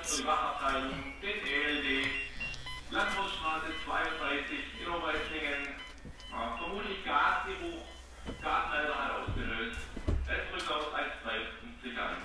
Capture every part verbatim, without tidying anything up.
für die Wachabteilung, den E L D, Landhausstraße zweiunddreißig in Obereislingen. Ja, vermutlich Gasgeruch, Gasleiter hat ausgelöst. Es drückt aus eins drei fünf eins.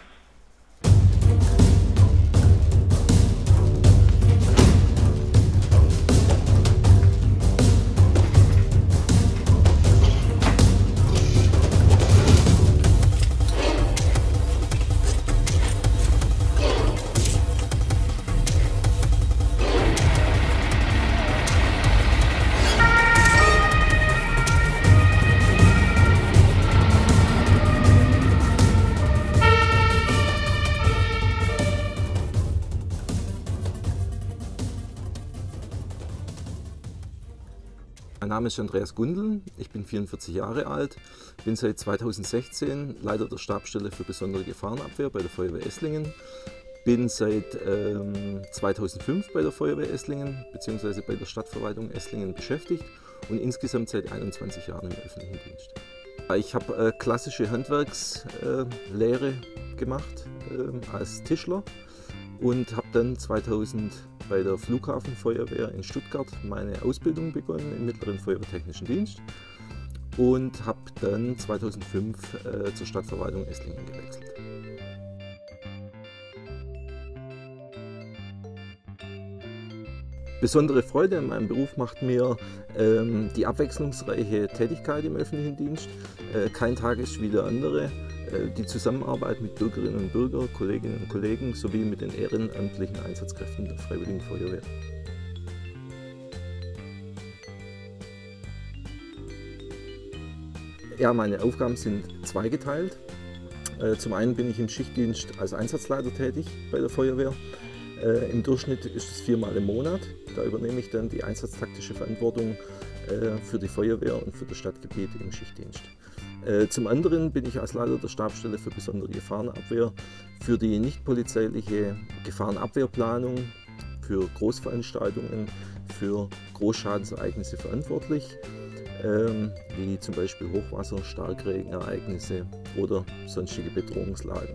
Mein Name ist Andreas Gundel, ich bin vierundvierzig Jahre alt, bin seit zweitausendsechzehn Leiter der Stabsstelle für besondere Gefahrenabwehr bei der Feuerwehr Esslingen, bin seit ähm, zweitausendfünf bei der Feuerwehr Esslingen bzw. bei der Stadtverwaltung Esslingen beschäftigt und insgesamt seit einundzwanzig Jahren im öffentlichen Dienst. Ich habe äh, klassische Handwerkslehre äh, gemacht äh, als Tischler und habe dann zweitausend bei der Flughafenfeuerwehr in Stuttgart meine Ausbildung begonnen im mittleren Feuerwehrtechnischen Dienst und habe dann zweitausendfünf äh, zur Stadtverwaltung Esslingen gewechselt. Besondere Freude an meinem Beruf macht mir ähm, die abwechslungsreiche Tätigkeit im öffentlichen Dienst. Äh, kein Tag ist wie der andere. Äh, die Zusammenarbeit mit Bürgerinnen und Bürgern, Kolleginnen und Kollegen sowie mit den ehrenamtlichen Einsatzkräften der Freiwilligen Feuerwehr. Ja, meine Aufgaben sind zweigeteilt. Äh, zum einen bin ich im Schichtdienst als Einsatzleiter tätig bei der Feuerwehr. Äh, Im Durchschnitt ist es viermal im Monat. Da übernehme ich dann die einsatztaktische Verantwortung äh, für die Feuerwehr und für das Stadtgebiet im Schichtdienst. Äh, zum anderen bin ich als Leiter der Stabsstelle für besondere Gefahrenabwehr für die nichtpolizeiliche Gefahrenabwehrplanung, für Großveranstaltungen, für Großschadensereignisse verantwortlich, äh, wie zum Beispiel Hochwasser, Starkregenereignisse oder sonstige Bedrohungslagen.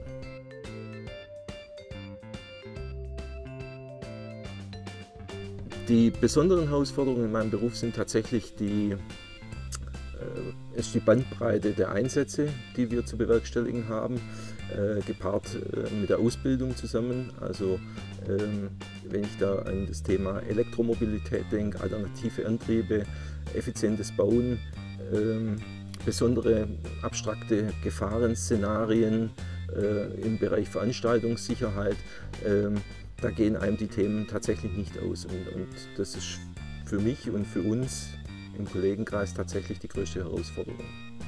Die besonderen Herausforderungen in meinem Beruf sind tatsächlich die, äh, ist die Bandbreite der Einsätze, die wir zu bewerkstelligen haben, äh, gepaart äh, mit der Ausbildung zusammen. Also ähm, wenn ich da an das Thema Elektromobilität denke, alternative Antriebe, effizientes Bauen, ähm, besondere abstrakte Gefahrenszenarien äh, im Bereich Veranstaltungssicherheit. Ähm, Da gehen einem die Themen tatsächlich nicht aus und, und das ist für mich und für uns im Kollegenkreis tatsächlich die größte Herausforderung.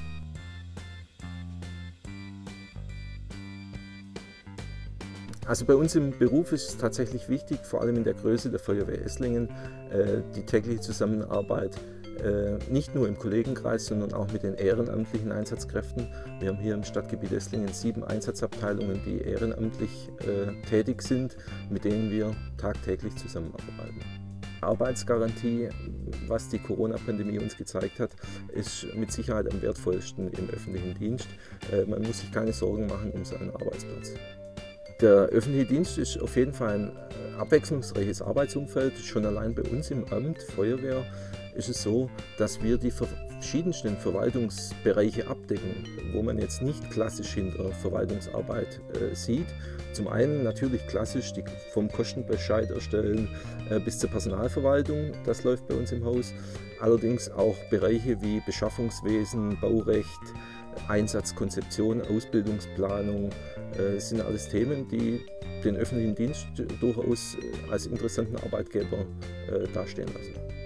Also bei uns im Beruf ist es tatsächlich wichtig, vor allem in der Größe der Feuerwehr Esslingen, die tägliche Zusammenarbeit nicht nur im Kollegenkreis, sondern auch mit den ehrenamtlichen Einsatzkräften. Wir haben hier im Stadtgebiet Esslingen sieben Einsatzabteilungen, die ehrenamtlich äh, tätig sind, mit denen wir tagtäglich zusammenarbeiten. Arbeitsgarantie, was die Corona-Pandemie uns gezeigt hat, ist mit Sicherheit am wertvollsten im öffentlichen Dienst. Äh, man muss sich keine Sorgen machen um seinen Arbeitsplatz. Der öffentliche Dienst ist auf jeden Fall ein abwechslungsreiches Arbeitsumfeld. Schon allein bei uns im Amt Feuerwehr ist es so, dass wir die verschiedensten Verwaltungsbereiche abdecken, wo man jetzt nicht klassisch hinter Verwaltungsarbeit äh, sieht. Zum einen natürlich klassisch die, vom Kostenbescheid erstellen äh, bis zur Personalverwaltung, das läuft bei uns im Haus. Allerdings auch Bereiche wie Beschaffungswesen, Baurecht, Einsatzkonzeption, Ausbildungsplanung, äh, sind alles Themen, die den öffentlichen Dienst durchaus als interessanten Arbeitgeber äh, dastehen lassen.